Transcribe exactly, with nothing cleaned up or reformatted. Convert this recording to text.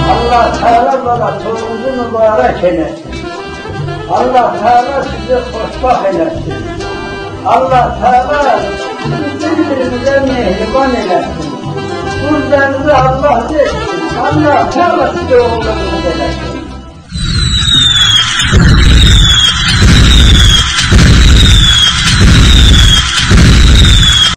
Allah Teala bana torununuzu mübarek eylesin. Allah Teala sizi hoşbah eylesin. Allah Teala birbirimize mehriban eylesin. Kullarınızı Allah versin. Allah Teala size oğullarınızı eylesin.